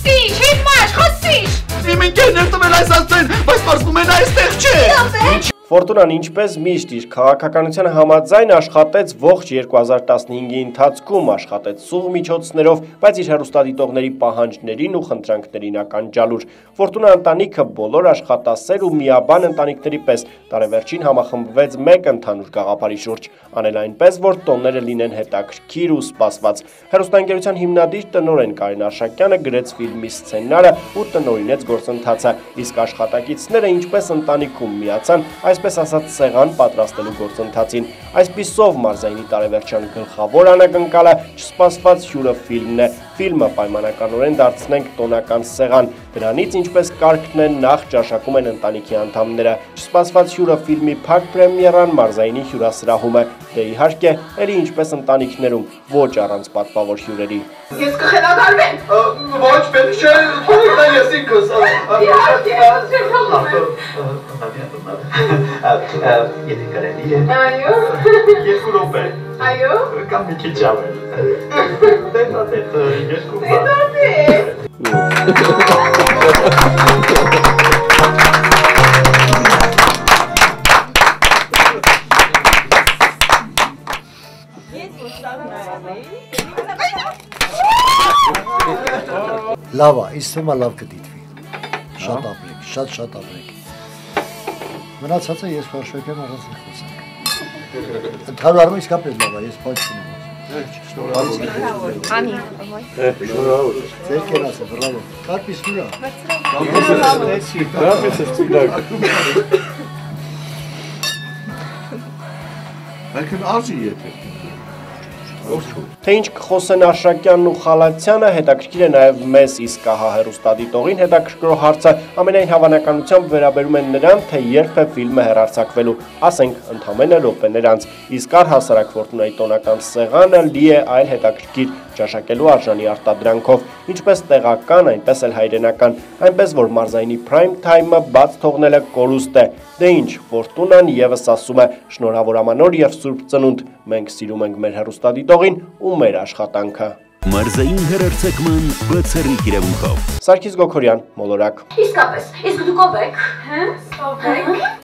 Խոսի՛չ, հիմա աշխատի՛չ։ Իմ ընկերներ տվել այս ասեն, բայց պարզվում է նա այստեղ չէ։ Ֆորտունան ինչպես միշտ իր քաղաքականության համաձայն աշխատեց ողջ 2015-ի ընթացքում, աշխատեց սուղ միջոցներով, բայց իր հեռուստադիտողների պահանջներին ու խնդրանքներին ականջալուր։ Ֆորտունա ընտանիքը բոլոր աշխատասեր ու միաբան ընտանիքների պես տարեվերջին համախմբվեց մեկ ընդհանուր գաղափարի շուրջ, անել այնպես, որ տոները լինեն հետաքրքիր ու սպասված։ Հեռուստաընկերության հիմնադիր տնօրեն Կարեն Արշակյանը գրեց ֆիլմի սցենարը ու տնօրինեց գործընթացը, իսկ աշխատակիցները ինչպես ընտանիքում միացան, այսպես ասած սեղան պատրաստելու գործընթացին։ Այսպիսով մարզայինի տարեվերջյան գլխավոր անակնկալը չսպասված հյուրը ֆիլմն է։ Ֆիլմը պայմանականորեն դարձնենք տոնական սեղան։ Դրանից ինչպես կարգն է նախ ճաշակում են ընտանիքի անդամները։ Չսպասված հյուրը ֆիլմի փակ պրեմիերան մարզայինի հյուրասրահում է։ Դե իհարկե, ելի ինչպես ընտանիքներում, ոչ առանց պատվավոր հյուրերի։ Ես կխելագարվեմ։ Ոչ պետք չէ, թողնի ես ինքս։ Եթե կարելի է։ Այո։ 2 րոպե։ Այո։ Կամ մի քիչ ավել։ Դե 2 Լավ է, իսկ թվում է լավ կդիտվի։ Շատ ապրեք, շատ ապրեք։ Մնացածը ես Վարշավյան առանձին խոսանք։ Ընդհանուր առմամբ իսկապես լավ է, ես բաց չունեմ։ Անի։ Շնորհավոր։ Ձեր կերասը, բրավո։ Կարպիս ուրա։ Այդքան արժի եթե։ Թե ինչ կխոսեն Արշակյանն ու Խալաթյանը, հետաքրքիր է նաև մեզ, իսկ ահա հեռուստադիտողին հետաքրքրող հարցը ամենայն հավանականությամբ վերաբերում են նրան, թե երբ է ֆիլմը հեռարձակվելու, ասենք ընդամենը րոպեներ անց, իսկ առհասարակ Ֆորտունայի տոնական սեղանը լի է այլ հետաքրքիր ճաշակելու արժանի արտադրանքով, ինչպես տեղական, այնպես էլ հայրենական, այնպես որ մարզայինի prime time-ը բաց թողնելը կորուստ է։ Դե ինչ, Ֆորտունան ևս ասում է՝ շնորհավոր ամանոր եւ Սուրբ Ծնունդ, մենք սիրում ենք մեր հեռուստադիտողին ու մեր աշխատանքը։ Մարզային հեռարձակման բացառիկ իրավունքով։ Սարգիս Գոքորյան, Մոլորակ։ Իսկապես, իսկ դուք ով եք, հա՞։ Ով եք։